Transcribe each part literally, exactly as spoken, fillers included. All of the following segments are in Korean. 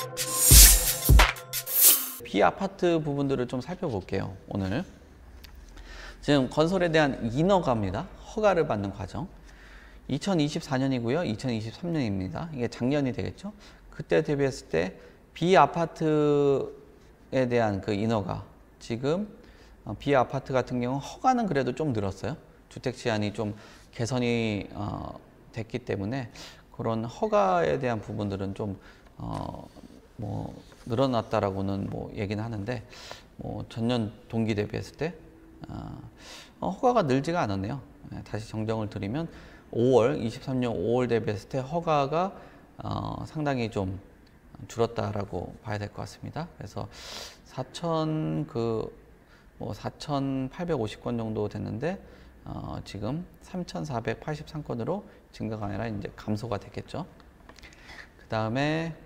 비아파트 부분들을 좀 살펴볼게요. 오늘 지금 건설에 대한 인허가입니다. 허가를 받는 과정. 이천이십사 년이고요. 이천이십삼 년입니다. 이게 작년이 되겠죠. 그때 대비했을 때 비아파트에 대한 그 인허가, 지금 비아파트 같은 경우 허가는 그래도 좀 늘었어요. 주택 제한이 좀 개선이 어, 됐기 때문에 그런 허가에 대한 부분들은 좀 어, 뭐 늘어났다라고는 뭐 얘기는 하는데, 뭐 전년 동기 대비했을 때 어, 허가가 늘지가 않았네요. 다시 정정을 드리면 오월 이십삼 년 오월 대비했을 때 허가가 어, 상당히 좀 줄었다라고 봐야 될 것 같습니다. 그래서 사천 그 뭐 사천팔백오십 건 정도 됐는데 어, 지금 삼천사백팔십삼 건으로 증가가 아니라 이제 감소가 됐겠죠. 그 다음에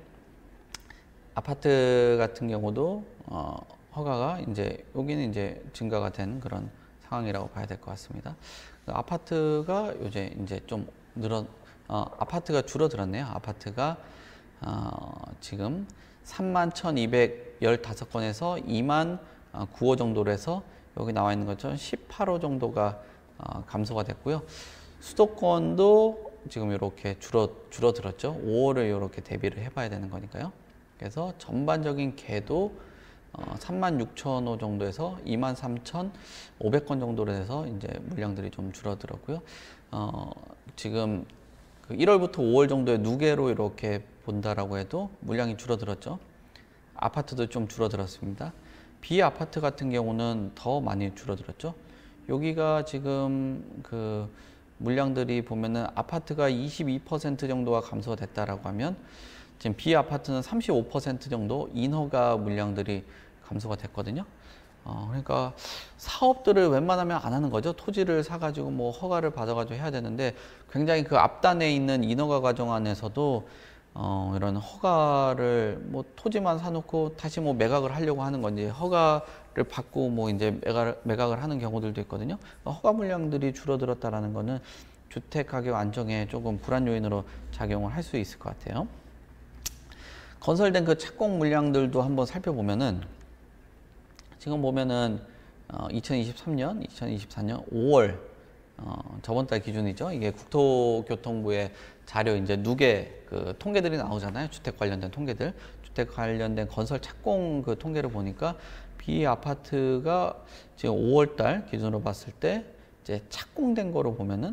아파트 같은 경우도 어, 허가가 이제 여기는 이제 증가가 된 그런 상황이라고 봐야 될 것 같습니다. 아파트가 이제 이제 좀 늘어 어, 아파트가 줄어들었네요. 아파트가 어, 지금 삼만 천이백십오 건에서 이만 구 호 정도로 해서 여기 나와 있는 것처럼 십팔 호 정도가 어, 감소가 됐고요. 수도권도 지금 이렇게 줄어 줄어들었죠. 오 호를 이렇게 대비를 해봐야 되는 거니까요. 그래서 전반적인 개도 어, 삼만 육천 호 정도에서 이만 삼천오백 건 정도로 해서 이제 물량들이 좀 줄어들었고요. 어, 지금 그 일월부터 오월 정도의 누계로 이렇게 본다라고 해도 물량이 줄어들었죠. 아파트도 좀 줄어들었습니다. 비아파트 같은 경우는 더 많이 줄어들었죠. 여기가 지금 그 물량들이 보면은 아파트가 이십이 퍼센트 정도가 감소가 됐다라고 하면 지금 비아파트는 삼십오 퍼센트 정도 인허가 물량들이 감소가 됐거든요. 어, 그러니까 사업들을 웬만하면 안 하는 거죠. 토지를 사가지고 뭐 허가를 받아가지고 해야 되는데 굉장히 그 앞단에 있는 인허가 과정 안에서도 어, 이런 허가를 뭐 토지만 사놓고 다시 뭐 매각을 하려고 하는 건지 허가를 받고 뭐 이제 매각을, 매각을 하는 경우들도 있거든요. 허가 물량들이 줄어들었다라는 거는 주택 가격 안정에 조금 불안 요인으로 작용을 할 수 있을 것 같아요. 건설된 그 착공 물량들도 한번 살펴보면은 지금 보면은 어, 이천이십삼 년, 이천이십사 년 오월 어, 저번 달 기준이죠. 이게 국토교통부의 자료 이제 누계 그 통계들이 나오잖아요. 주택 관련된 통계들, 주택 관련된 건설 착공 그 통계를 보니까 비아파트가 지금 오월 달 기준으로 봤을 때 이제 착공된 거로 보면은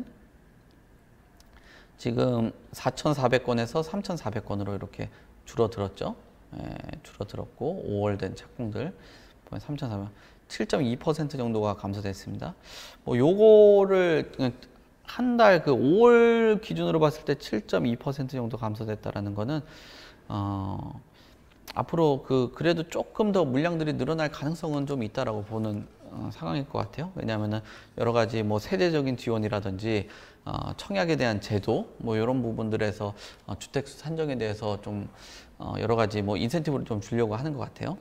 지금 사천사백 건에서 삼천사백 건으로 이렇게 줄어들었죠. 예, 줄어들었고 오월 된 착공들 삼천사백, 칠 점 이 퍼센트 정도가 감소됐습니다. 뭐 요거를 한 달 그 오월 기준으로 봤을 때 칠 점 이 퍼센트 정도 감소됐다라는 거는 어, 앞으로 그 그래도 조금 더 물량들이 늘어날 가능성은 좀 있다라고 보는 어, 상황일 것 같아요. 왜냐하면은 여러 가지 뭐 세대적인 지원이라든지 어, 청약에 대한 제도 뭐 이런 부분들에서 어, 주택 산정에 대해서 좀 어, 여러 가지 뭐 인센티브를 좀 주려고 하는 것 같아요.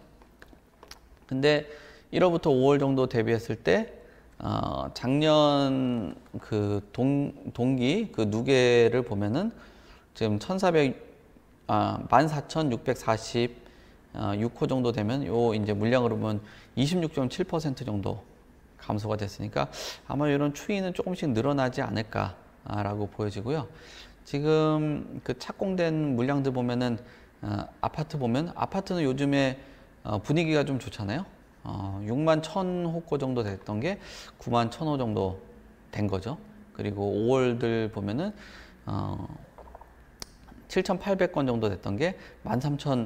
근데 일월부터 오월 정도 대비했을 때 어, 작년 그 동, 동기 그 누계를 보면은 지금 천사백 아, 만 사천육백사십육 호 정도 되면 요 이제 물량으로 보면 이십육 점 칠 퍼센트 정도 감소가 됐으니까 아마 이런 추이는 조금씩 늘어나지 않을까라고 보여지고요. 지금 그 착공된 물량들 보면은 어, 아파트 보면 아파트는 요즘에 어, 분위기가 좀 좋잖아요. 어, 육만 천 호 정도 됐던 게 구만 천 호 정도 된 거죠. 그리고 오월들 보면은 어, 칠천팔백 건 정도 됐던 게 만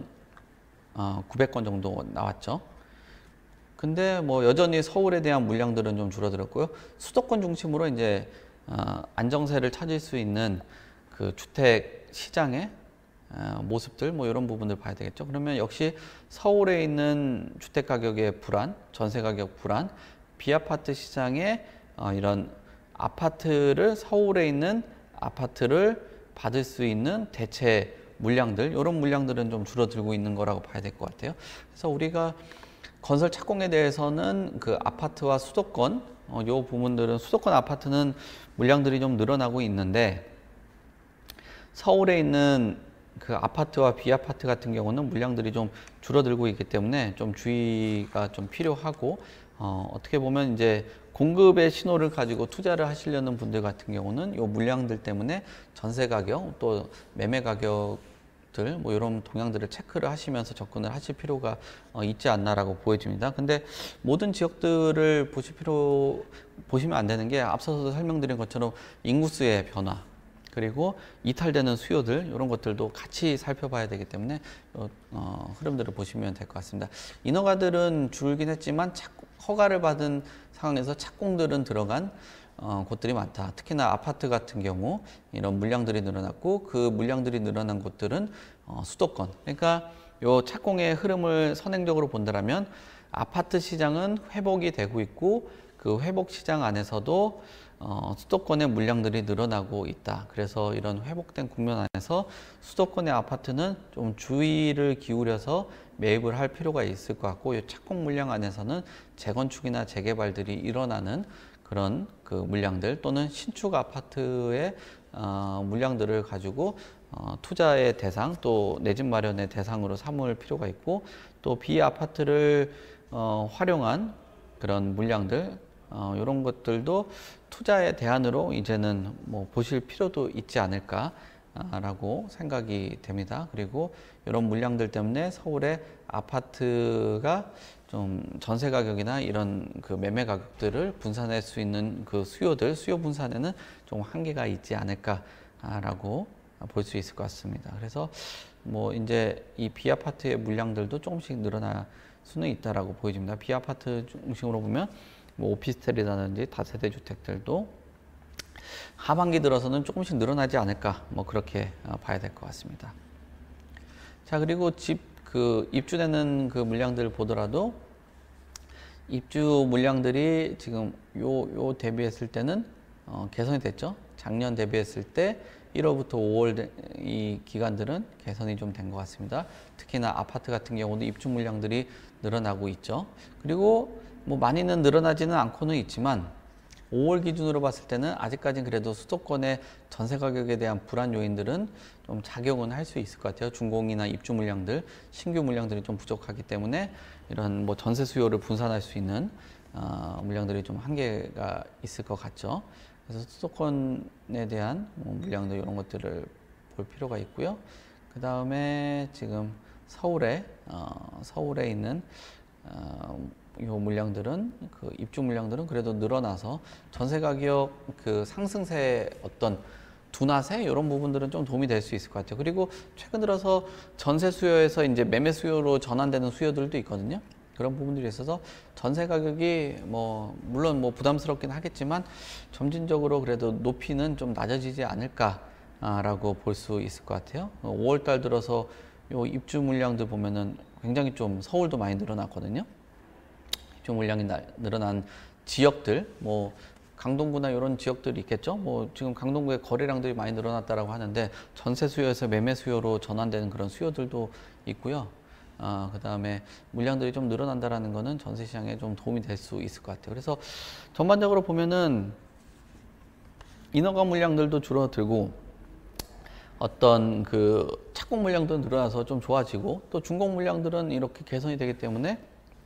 삼천구백 건 정도 나왔죠. 근데 뭐 여전히 서울에 대한 물량들은 좀 줄어들었고요. 수도권 중심으로 이제 어, 안정세를 찾을 수 있는 그 주택 시장의 어, 모습들 뭐 이런 부분들 봐야 되겠죠. 그러면 역시 서울에 있는 주택 가격의 불안, 전세 가격 불안, 비아파트 시장의 어, 이런 아파트를 서울에 있는 아파트를 받을 수 있는 대체 물량들, 이런 물량들은 좀 줄어들고 있는 거라고 봐야 될 것 같아요. 그래서 우리가 건설 착공에 대해서는 그 아파트와 수도권, 어, 요 부분들은 수도권 아파트는 물량들이 좀 늘어나고 있는데 서울에 있는 그 아파트와 비아파트 같은 경우는 물량들이 좀 줄어들고 있기 때문에 좀 주의가 좀 필요하고, 어, 어떻게 보면 이제 공급의 신호를 가지고 투자를 하시려는 분들 같은 경우는 요 물량들 때문에 전세 가격 또 매매 가격들 뭐 이런 동향들을 체크를 하시면서 접근을 하실 필요가 어, 있지 않나라고 보여집니다. 근데 모든 지역들을 보실 필요 보시면 안 되는 게, 앞서서 설명드린 것처럼 인구수의 변화, 그리고 이탈되는 수요들, 이런 것들도 같이 살펴봐야 되기 때문에 어, 어, 흐름들을 보시면 될 것 같습니다. 인허가들은 줄긴 했지만 착, 허가를 받은 상황에서 착공들은 들어간 어, 곳들이 많다. 특히나 아파트 같은 경우 이런 물량들이 늘어났고, 그 물량들이 늘어난 곳들은 어, 수도권, 그러니까 요 착공의 흐름을 선행적으로 본다면 아파트 시장은 회복이 되고 있고, 그 회복 시장 안에서도 어, 수도권의 물량들이 늘어나고 있다. 그래서 이런 회복된 국면 안에서 수도권의 아파트는 좀 주의를 기울여서 매입을 할 필요가 있을 것 같고, 이 착공 물량 안에서는 재건축이나 재개발들이 일어나는 그런 그 물량들, 또는 신축 아파트의 어, 물량들을 가지고 어, 투자의 대상, 또 내 집 마련의 대상으로 삼을 필요가 있고, 또 비아파트를 어, 활용한 그런 물량들, 어, 이런 것들도 투자의 대안으로 이제는 뭐 보실 필요도 있지 않을까라고 생각이 됩니다. 그리고 이런 물량들 때문에 서울의 아파트가 좀 전세 가격이나 이런 그 매매 가격들을 분산할 수 있는 그 수요들, 수요 분산에는 좀 한계가 있지 않을까라고 볼 수 있을 것 같습니다. 그래서 뭐 이제 이 비아파트의 물량들도 조금씩 늘어날 수는 있다라고 보여집니다. 비아파트 중심으로 보면 뭐 오피스텔이라든지 다세대 주택들도 하반기 들어서는 조금씩 늘어나지 않을까, 뭐 그렇게 봐야 될 것 같습니다. 자, 그리고 집 그 입주되는 그 물량들을 보더라도 입주 물량들이 지금 요 요 대비했을 때는 어, 개선이 됐죠. 작년 대비했을 때 일월부터 오월 이 기간들은 개선이 좀 된 것 같습니다. 특히나 아파트 같은 경우도 입주 물량들이 늘어나고 있죠. 그리고 뭐 많이는 늘어나지는 않고는 있지만 오월 기준으로 봤을 때는 아직까지는 그래도 수도권의 전세 가격에 대한 불안 요인들은 좀 작용은 할 수 있을 것 같아요. 준공이나 입주 물량들, 신규 물량들이 좀 부족하기 때문에 이런 뭐 전세 수요를 분산할 수 있는 어, 물량들이 좀 한계가 있을 것 같죠. 그래서 수도권에 대한 뭐 물량들, 이런 것들을 볼 필요가 있고요. 그 다음에 지금 서울에 어, 서울에 있는 어, 이 물량들은 그 입주 물량들은 그래도 늘어나서 전세 가격 그 상승세 어떤 둔화세, 이런 부분들은 좀 도움이 될 수 있을 것 같아요. 그리고 최근 들어서 전세 수요에서 이제 매매 수요로 전환되는 수요들도 있거든요. 그런 부분들이 있어서 전세 가격이 뭐 물론 뭐 부담스럽긴 하겠지만 점진적으로 그래도 높이는 좀 낮아지지 않을까라고 볼 수 있을 것 같아요. 오월 달 들어서 요 입주 물량들 보면은 굉장히 좀 서울도 많이 늘어났거든요. 입주 물량이 나, 늘어난 지역들, 뭐 강동구나 이런 지역들이 있겠죠. 뭐 지금 강동구의 거래량들이 많이 늘어났다라고 하는데 전세 수요에서 매매 수요로 전환되는 그런 수요들도 있고요. 아, 그 다음에 물량들이 좀 늘어난다라는 거는 전세 시장에 좀 도움이 될 수 있을 것 같아요. 그래서 전반적으로 보면은 인허가 물량들도 줄어들고, 어떤 그 착공 물량도 늘어나서 좀 좋아지고, 또 준공 물량들은 이렇게 개선이 되기 때문에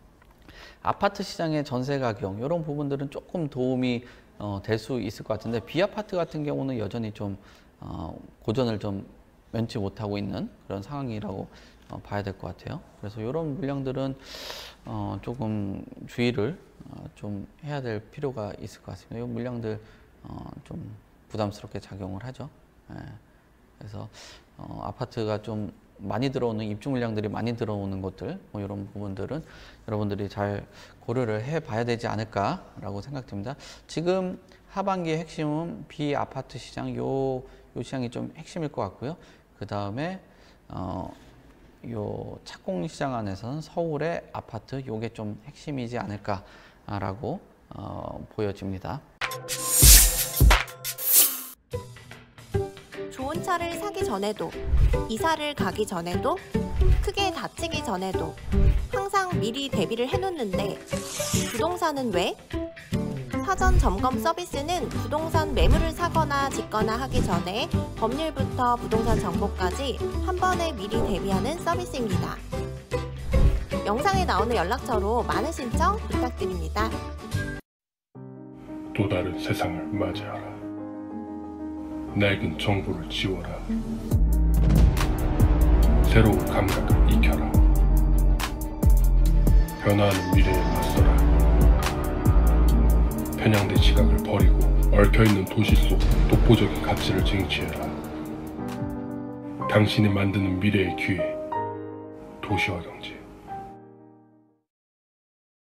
아파트 시장의 전세 가격, 이런 부분들은 조금 도움이 어, 될 수 있을 것 같은데, 비아파트 같은 경우는 여전히 좀 어, 고전을 좀 면치 못하고 있는 그런 상황이라고 어, 봐야 될 것 같아요. 그래서 이런 물량들은 어, 조금 주의를 어, 좀 해야 될 필요가 있을 것 같습니다. 이 물량들 어, 좀 부담스럽게 작용을 하죠. 예. 그래서 어, 아파트가 좀 많이 들어오는, 입주 물량들이 많이 들어오는 곳들, 뭐 이런 부분들은 여러분들이 잘 고려를 해 봐야 되지 않을까라고 생각됩니다. 지금 하반기의 핵심은 비아파트 시장, 요, 요 시장이 좀 핵심일 것 같고요. 그 다음에 어, 요 착공 시장 안에서는 서울의 아파트, 요게 좀 핵심이지 않을까라고 어, 보여집니다. 좋은 차를 사기 전에도, 이사를 가기 전에도, 크게 다치기 전에도 항상 미리 대비를 해놓는데 부동산은 왜? 사전 점검 서비스는 부동산 매물을 사거나 짓거나 하기 전에 법률부터 부동산 정보까지 한 번에 미리 대비하는 서비스입니다. 영상에 나오는 연락처로 많은 신청 부탁드립니다. 또 다른 세상을 맞이하라. 낡은 정보를 지워라. 새로운 감각을 익혀라. 변화하는 미래에 맞서라. 편향된 시각을 버리고 얽혀있는 도시 속 독보적인 가치를 쟁취해라. 당신이 만드는 미래의 기회, 도시와 경제.